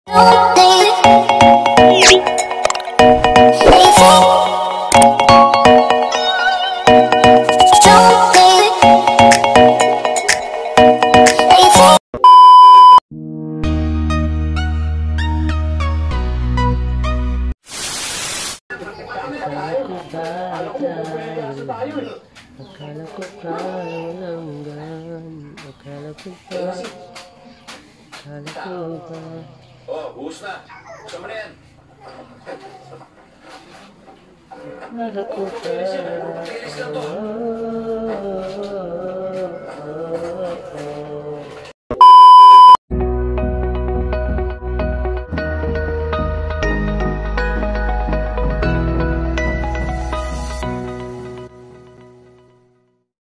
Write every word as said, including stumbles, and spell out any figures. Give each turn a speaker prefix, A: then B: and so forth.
A: Akala ko pa langgan, akala ko pa, akala ko pa.
B: Oh, buhos na. Gusto mo na yan.
A: Akala ko pa,